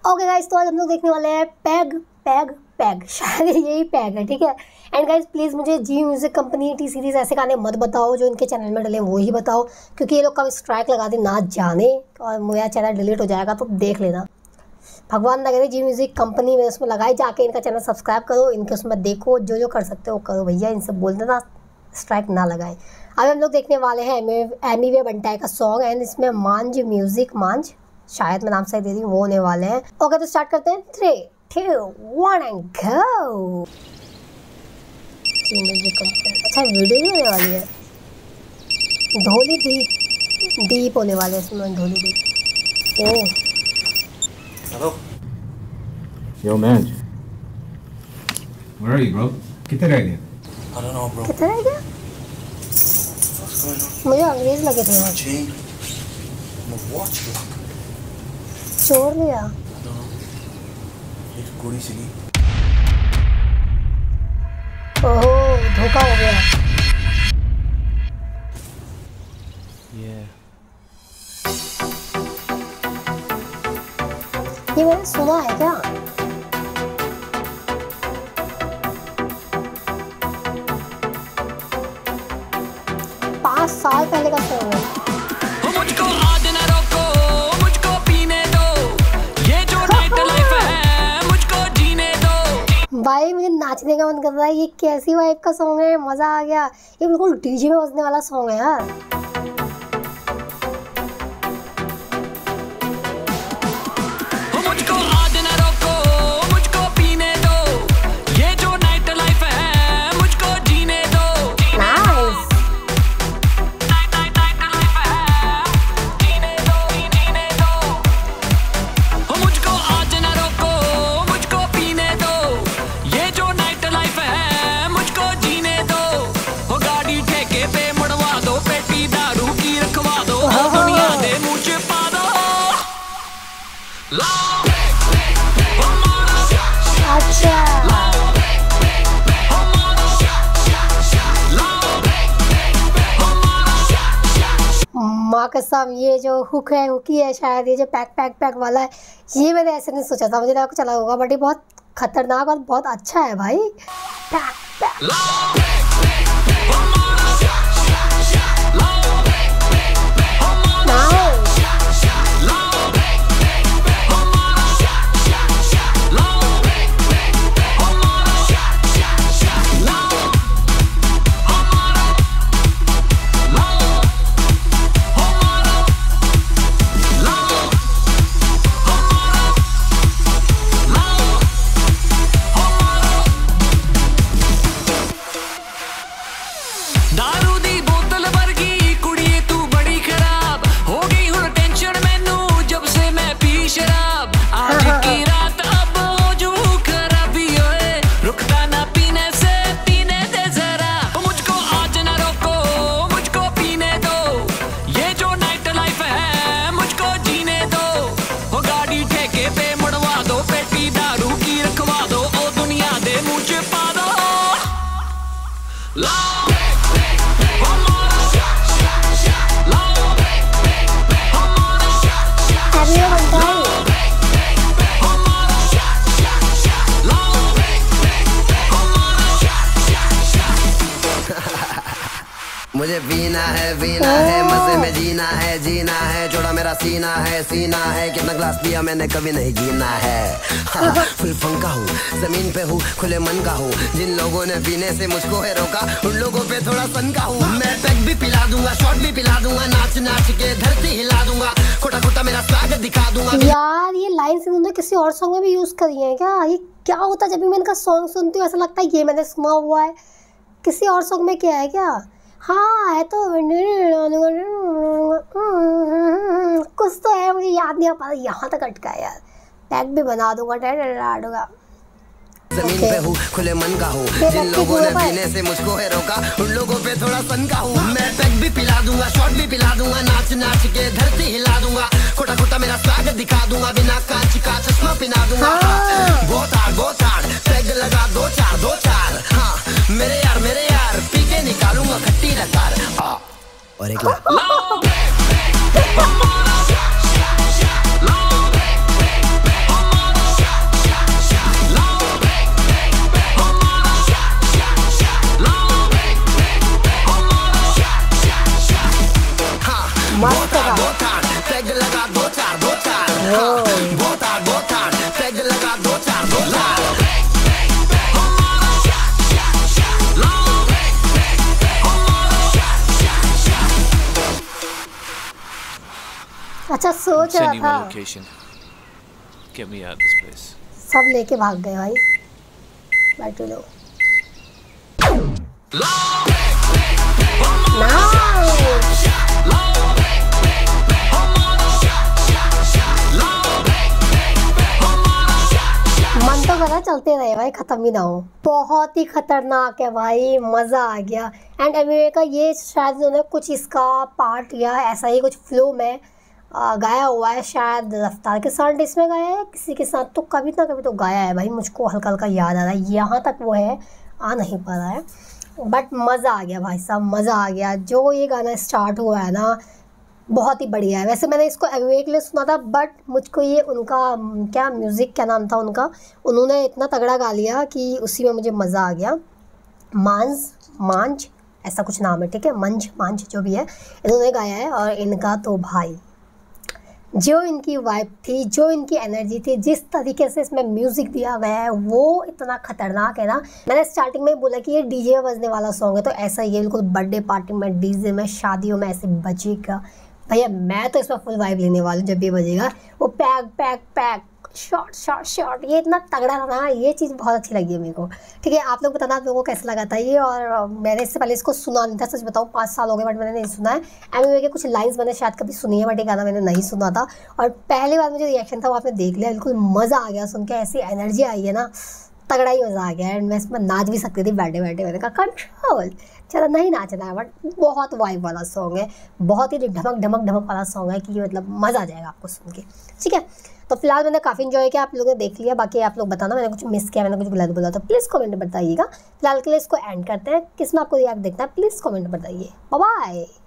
Okay guys, तो आज हम लोग देखने वाले हैं पैग पैग पैग, शायद यही पैग है, ठीक है। एंड गाइस प्लीज़ मुझे जी म्यूजिक कंपनी टी सीरीज़ ऐसे गाने मत बताओ जो इनके चैनल में डले वो ही बताओ, क्योंकि ये लोग कभी स्ट्राइक लगा दे ना जाने और मेरा चैनल डिलीट हो जाएगा, तो देख लेना। भगवान ना करे जी म्यूजिक कंपनी में उसमें लगाई, जाके इनका चैनल सब्सक्राइब करो, इनके उसमें देखो, जो जो कर सकते हो करो भैया, इनसे बोल देना स्ट्राइक ना लगाए। अब हम लोग देखने वाले हैं एमी वे बंटाई का सॉन्ग, एंड इसमें मांझ म्यूजिक, मांझ शायद मैं नाम सही दे रही हूँ, वो होने वाले हैं। ओके तो स्टार्ट करते हैं, 3, 2, 1 एंड गो। अच्छा वीडियो भी होने वाली है, ढोली दीप होने वाले हैं इसमें, Dholi Deep. Oh hello Yo, man. Where are you, bro? कितने रह गए? I don't know, bro. कितने रह गया? What's going on? मुझे अंग्रेज लगे थे यार। Chain. My watch lock. चोर लिया। I don't know. एक गोली सीगी। ओह धोखा हो गया। Yeah. ये मैंने सुना है क्या? पाँच साल पहले का सॉन्ग है। मुझको आज न रोको, मुझको पीने दो, ये जो नाइट लाइफ है मुझको जीने दो। भाई मुझे नाचने का मन कर रहा है, ये कैसी वाइब का सॉन्ग है, मजा आ गया। ये बिल्कुल डीजे में बजने वाला सॉन्ग है यार। मुझको आज न रोको, मुझको पीने दो, ये जो नाइट लाइफ है मुझको जीने दो। नाइस। मुझको आज न रोको, मुझको पीने दो, ये जो नाइट लाइफ है मुझको जीने दो। हो गाड़ी ठेके पे मुड़वा दो, पेटी दारू की रखवा दो, दुनिया दे मुझ पा दो। अच्छा माँ कसम, ये जो हुक है, हुकी है शायद, ये जो पैक पैक पैक वाला है, ये मैंने ऐसे नहीं सोचा था, मुझे लगा चला होगा, बट ये बहुत खतरनाक और बहुत अच्छा है भाई। पैक पैक दारू दी बोतल वर्गी कुड़िए तू बड़ी खराब हो गई, हुण टेंशन मैनू जब से मैं पी शराब। आज की रात अब हो जू खराबी ओए, रुकता ना पीने से, पीने दे जरा। मुझको आज ना रोको, मुझको पीने दो, ये जो नाइट लाइफ है मुझको जीने दो। हो गाड़ी ठेके पे मुड़वा दो, पेटी दारू की रखवा दो, ओ दुनिया दे मुझ पा दो। मुझे पीना है मजे में जीना है, जोड़ा मेरा सीना है, कितना ग्लास पिया मैंने कभी नहीं गिना है। हाँ, फुल फंका हूँ, जमीन पे हूँ, खुले मन का हूँ, जिन लोगों ने पीने से मुझको है रोका, उन लोगों पे थोड़ा सन का हूँ। मैं पैक भी पिला दूंगा, शॉट भी पिला दूंगा, नाच नाच के धरती हिला दूंगा, खोटा खोटा मेरा स्वागत दिखा दूंगा। यार ये लाइन से उन्होंने किसी और सॉन्ग में भी यूज करी है क्या? ये क्या होता है जब भी मैं इनका सॉन्ग सुनती हूँ, ऐसा लगता है ये मैंने सुना हुआ है, किसी और सॉन्ग में क्या है क्या? हाँ है तो कुछ तो है, मुझे याद नहीं आ पा रहा, यहाँ तक अटका है यार। पैक भी बना दूंगा, डाडूंगा। जमीन पे हूँ, खुले मन का हूँ, जिन लोगों ने पीने से मुझको है रोका, उन लोगों पे थोड़ा सन का हूँ। मैं पैक भी पिला दूंगा, शॉट भी पिला दूंगा, नाच नाच के धरती हिला दूंगा, खोटा खोटा मेरा स्वागत दिखा दूंगा, बिना कांच का चश्मा पिला दूंगा। बहुत हार्ड पैग लगा, 2 4 हाँ मेरे यार पी के निकालूंगा खट्टी रकार। और एक अच्छा सोच रहा था। location. Get me out of this place. सब लेके भाग गए भाई। बैठो लो। मन तो करा चलते रहे भाई, खत्म ही ना हो। बहुत ही खतरनाक है भाई, मजा आ गया। एंड एमिवे का ये शायद उन्होंने कुछ इसका पार्ट या ऐसा ही कुछ फ्लो में गाया हुआ है, शायद रफ्तार के साथ इसमें गाया है, किसी के साथ तो कभी ना कभी तो गाया है भाई। मुझको हल्का हल्का याद आ रहा है, यहाँ तक वो है, आ नहीं पा रहा है। बट मज़ा आ गया भाई साहब, मज़ा आ गया। जो ये गाना स्टार्ट हुआ है ना, बहुत ही बढ़िया है। वैसे मैंने इसको एमिवे के लिए सुना था, बट मुझको ये उनका क्या म्यूज़िक क्या नाम था उनका, उन्होंने इतना तगड़ा गा लिया कि उसी में मुझे मज़ा आ गया। मांझ ऐसा कुछ नाम है, ठीक है, मांझ जो भी है, इन्होंने गाया है। और इनका तो भाई जो इनकी वाइब थी, जो इनकी एनर्जी थी, जिस तरीके से इसमें म्यूज़िक दिया गया है वो इतना ख़तरनाक है ना। मैंने स्टार्टिंग में बोला कि ये डीजे में बजने वाला सॉन्ग है, तो ऐसा ही है बिल्कुल। बर्थडे पार्टी में, डीजे में, शादियों में ऐसे बजेगा भैया। मैं तो इसमें फुल वाइब लेने वाली हूँ जब ये बजेगा। वो पैक पैक पैक शॉर्ट ये इतना तगड़ा था ना, ये चीज़ बहुत अच्छी लगी है मेरे को। ठीक है, आप लोग बताना आप लोगों को कैसा लगा था ये। और मैंने इससे पहले इसको सुना नहीं था, सच बताऊँ 5 साल हो गए, बट मैंने नहीं सुना है। एमिवे के कुछ लाइन्स मैंने शायद कभी सुनी है, बट ये गाना मैंने नहीं सुना था। और पहली बार मुझे रिएक्शन था वो आपने देख लिया, बिल्कुल मज़ा आ गया सुन के। ऐसी एनर्जी आई है ना, तगड़ा ही मज़ा आ गया। एंड मैं इसमें नाच भी सकती थी बैठे बैठे। मैंने कहा कंट्रोल, चलो नहीं नाचना है, बट बहुत वाइब वाला सॉन्ग है, बहुत ही ढमक वाला सॉन्ग है कि मतलब मज़ा आ जाएगा आपको सुन के। ठीक है, तो फिलहाल मैंने काफ़ी इन्जॉय किया, आप लोगों ने देख लिया। बाकी आप लोग बताना मैंने कुछ मिस किया, मैंने कुछ गलत बोला तो प्लीज़ कमेंट में बताइएगा। फिलहाल के लिए इसको एंड करते हैं। किस में आपको रिएक्ट देखना है प्लीज़ कमेंट में बताइए। Bye bye.